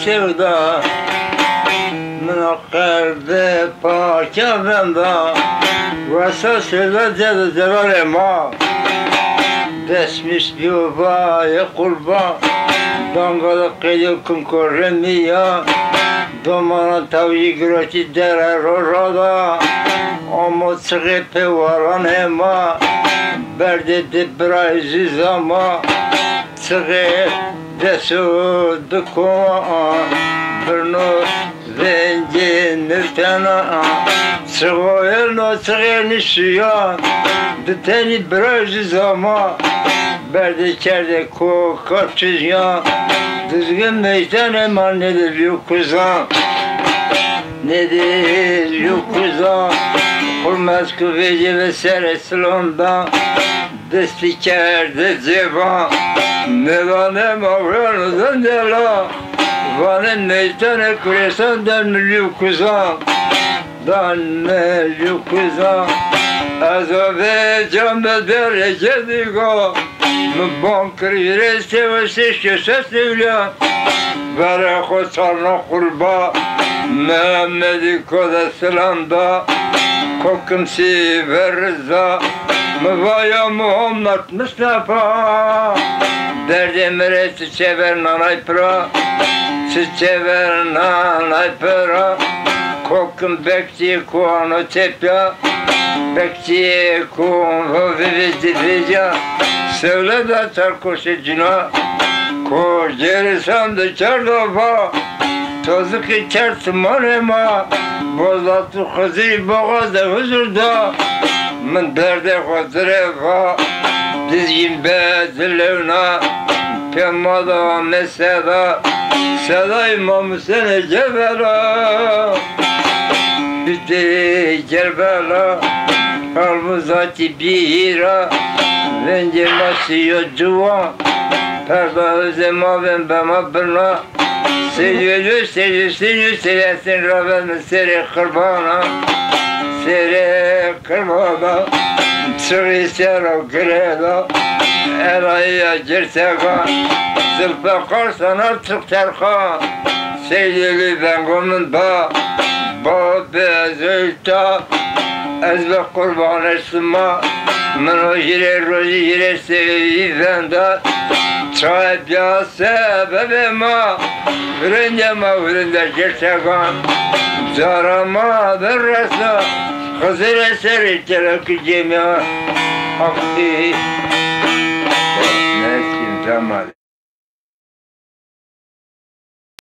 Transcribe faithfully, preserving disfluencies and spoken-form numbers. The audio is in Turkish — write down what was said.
sevda من قلب پاک بندا واسه sevda cede celal ma Desmiş yuvaya kurban Dangalı kıyı kunkoremiya Domana tavyi güreti dere rorada Ama çığı pevaran hema Berdedi brayzi zama Çığı desud bukuma Birnu zenci nirtena Çığı no çığı nişiyan Diteni brayzi zama Berdi kerde kokar çizyan Düzgün meydan eman nedir yok kuzan Nedir yok kuzan Kurmaz kuvveci ve seresilondan Desti kerde cevan Mevanem avranıdan dela Vanen meydan kuresan den yok kuzan Dan yok kuzan Azabe camda derece diga Mübankır yüreğe ve seçke sesliyle Vere koçarına kurba Mehmedi koda silanda Kokumsi verza Müvaya Muhammed Mustafa Derdim resi çever nanay pra Çever nanay pra Kokum bekçi kuanı tepya Bekçi kuanı vivizdi vica Söyle de sarkoşu cina Koş gerisan da çardofa Tozuk içer tımarema Bozlatı kızı boğazda huzurda Min derde kuzrefa Dizgin bezilevna Pemada meseda Seda imam seni cebela Bitti Kerbela Kalbuzati bira Vence masiyo duva Perda özlema ben bema birna Seyyülü seyyü seyyü seyyesin Rabbim seri kırbana Seri kırbana Çıgı sero kreda Erayya cirseka Zülfe karsan artık terka Seyyülü ben gomun ba Ba bezülta Ezbe kurban esma من روزی روزی رسی فندا چای پیاسه به ما فرنج ما فرنج کرشگان زارا ما برسا خزر سری تلک جمیا حقی نسیم زمان